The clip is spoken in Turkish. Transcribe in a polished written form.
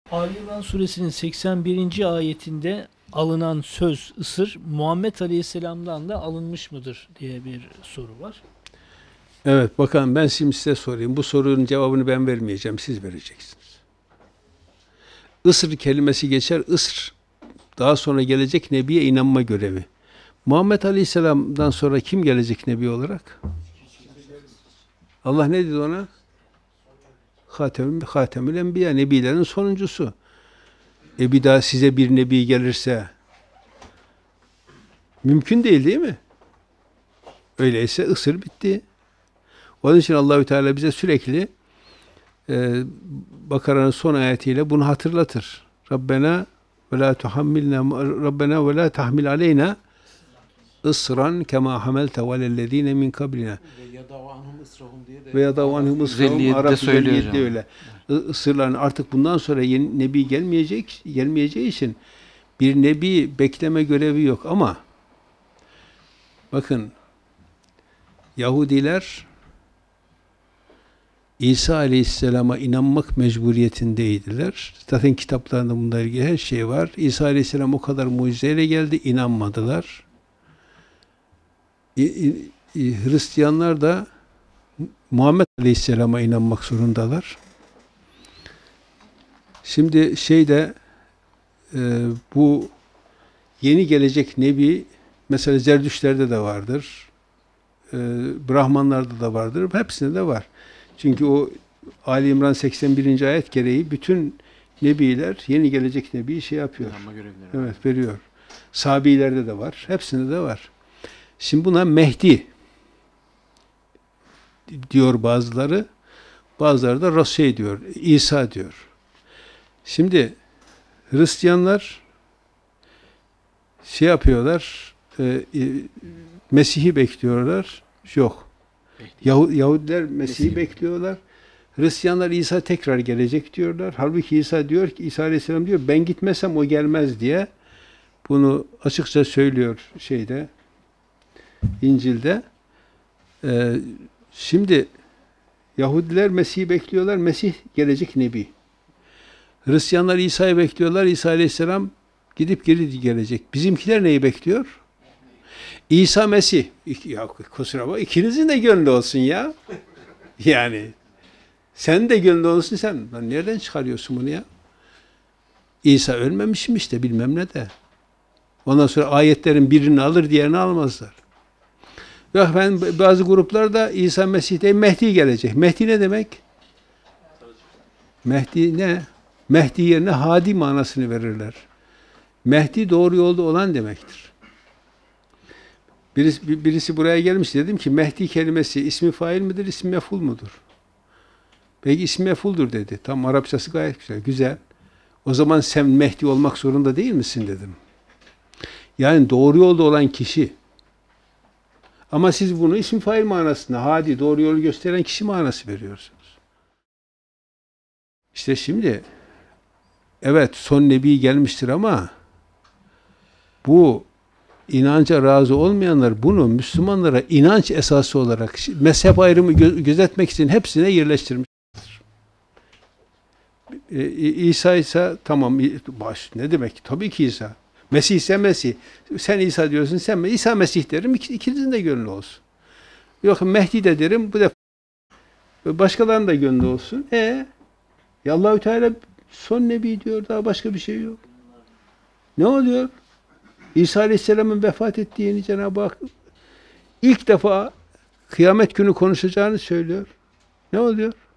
Ali İmran suresinin 81. ayetinde alınan söz ısır Muhammed Aleyhisselam'dan da alınmış mıdır diye bir soru var. Evet, bakalım ben şimdi size sorayım. Bu sorunun cevabını ben vermeyeceğim, siz vereceksiniz. Isır kelimesi geçer, ısır. Daha sonra gelecek Nebi'ye inanma görevi. Muhammed Aleyhisselam'dan sonra kim gelecek Nebi olarak? Allah ne dedi ona? Hatemül Enbiya, Nebilerin sonuncusu. Bir daha size bir Nebi gelirse mümkün değil mi? Öyleyse ısır bitti. Onun için Allahü Teala bize sürekli Bakara'nın son ayetiyle bunu hatırlatır. Rabbena ve la tuhammilna Rabbena ve la tahmil aleyna ısran kema hamelte velellezine min kablina ve yadavanhum ısrahum Arap söylüyor öyle. Isırların artık bundan sonra yeni nebi gelmeyeceği için bir nebi bekleme görevi yok ama bakın Yahudiler İsa Aleyhisselam'a inanmak mecburiyetindeydiler. Zaten kitaplarında bunlarla ilgili her şey var. İsa Aleyhisselam o kadar mucizeyle geldi, inanmadılar. Hristiyanlar da Muhammed Aleyhisselam'a inanmak zorundalar. Şimdi bu yeni gelecek Nebi mesela Zerdüştlerde de vardır. Brahmanlarda da vardır. Hepsinde de var. Çünkü o Ali İmran 81. ayet gereği bütün nebiler yeni gelecek nebiyi yapıyor. Evet, veriyor. Sabilerde de var. Hepsinde de var. Şimdi buna Mehdi diyor bazıları. Bazıları da Resul diyor. İsa diyor. Şimdi Hristiyanlar yapıyorlar. Mesih'i bekliyorlar. Yok. Yahudiler Mesih'i bekliyorlar. Hristiyanlar İsa tekrar gelecek diyorlar. Halbuki İsa diyor ki, İsa Aleyhisselam diyor, ben gitmesem o gelmez diye. Bunu açıkça söylüyor İncil'de. Şimdi Yahudiler Mesih'i bekliyorlar. Mesih gelecek Nebi. Hristiyanlar İsa'yı bekliyorlar. İsa Aleyhisselam gidip geri gelecek. Bizimkiler neyi bekliyor? İsa Mesih. Ya kusura bakma, ikinizin de gönlü olsun ya. Yani sen de gönlü olsun sen. Lan nereden çıkarıyorsun bunu ya? İsa ölmemiş mi işte bilmem ne de. Ondan sonra ayetlerin birini alır diğerini almazlar. Bak bazı gruplarda İsa Mesih değil Mehdi gelecek. Mehdi ne demek? Mehdi ne? Mehdi yerine hadi manasını verirler. Mehdi doğru yolda olan demektir. Birisi buraya gelmiş, dedim ki Mehdi kelimesi ismi fail midir, ismi mef'ul mudur? Peki ismi mef'uldur dedi. Tam Arapçası gayet güzel. Güzel. O zaman sen Mehdi olmak zorunda değil misin dedim. Yani doğru yolda olan kişi. Ama siz bunu isim fail manasında, hadi doğru yolu gösteren kişi manası veriyorsunuz. İşte şimdi evet son nebi gelmiştir ama bu inanca razı olmayanlar bunu Müslümanlara inanç esası olarak mezhep ayrımı gözetmek için hepsine yerleştirmiştir. İsa ise tamam, ne demek? Tabii ki İsa. Mesih ise Mesih. Sen İsa diyorsun, sen İsa Mesih derim, ikinizin de gönlü olsun. Yok Mehdi de derim, bu defa başkalarının da gönlü olsun. Ya Allahü Teala son nebi diyor, daha başka bir şey yok. Ne oluyor? İsa Aleyhisselam'ın vefat ettiğini Cenab-ı Hak ilk defa kıyamet günü konuşacağını söylüyor. Ne oluyor?